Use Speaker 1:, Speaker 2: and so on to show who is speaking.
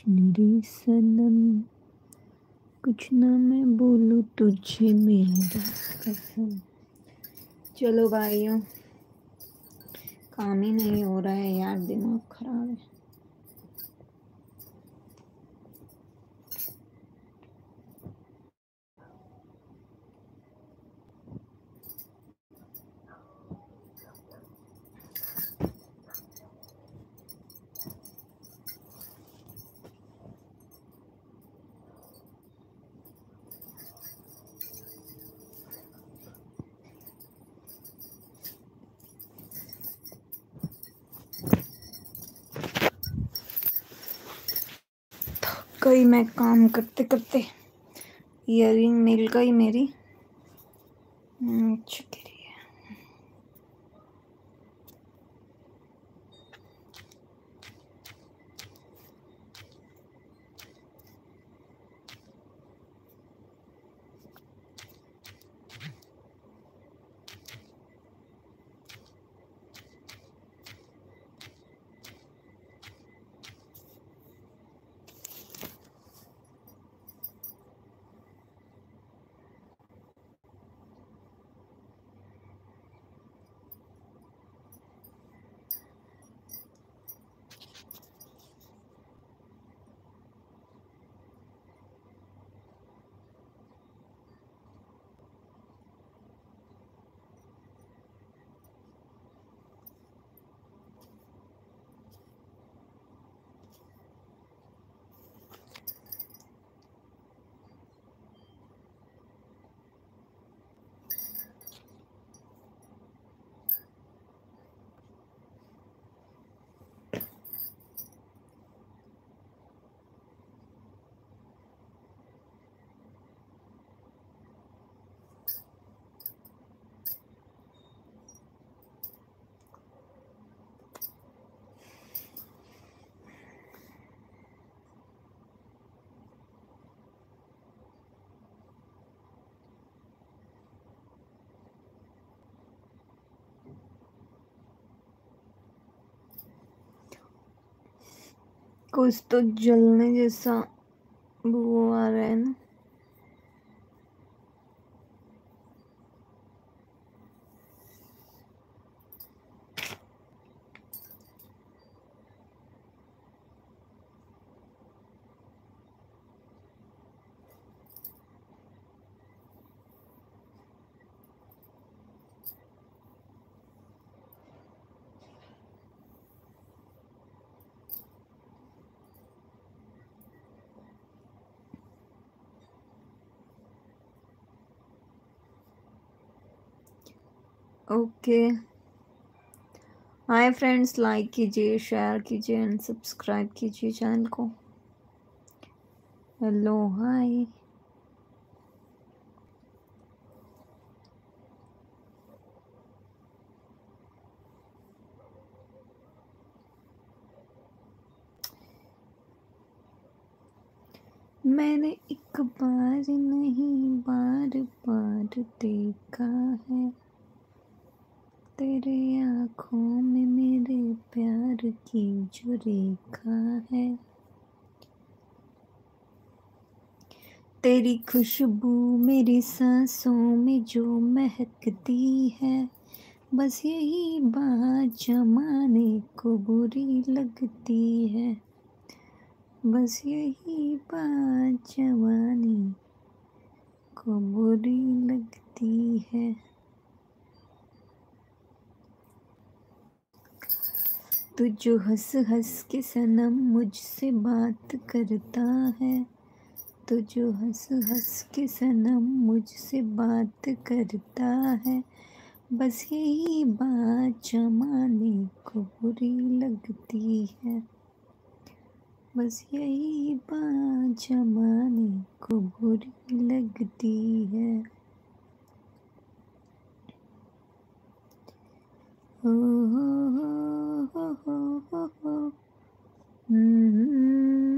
Speaker 1: मेरी सनम, कुछ ना मैं बोलूँ तुझे मेरा कसम। चलो भाइयों, काम ही नहीं हो रहा है यार, दिमाग खराब है। कई मैं काम करते करते ईयरिंग मिल गई मेरी। शुक्रिया। कुछ तो जलने जैसा वो आ रहा है ना। ओके, हाय फ्रेंड्स, लाइक कीजिए, शेयर कीजिए एंड सब्सक्राइब कीजिए चैनल को। Hello, hi. मैंने एक बार नहीं बार बार देखा है, तेरे आँखों में मेरे प्यार की जो रेखा है। तेरी खुशबू मेरी सांसों में जो महकती है, बस यही बात जमाने को बुरी लगती है। बस यही बात जवानी को बुरी लगती है। तू जो हंस हंस के सनम मुझसे बात करता है, तू जो हंस हंस के सनम मुझसे बात करता है, बस यही बात जमाने को बुरी लगती है। बस यही बात जमाने को बुरी लगती है। हो हो हो हो हो हो।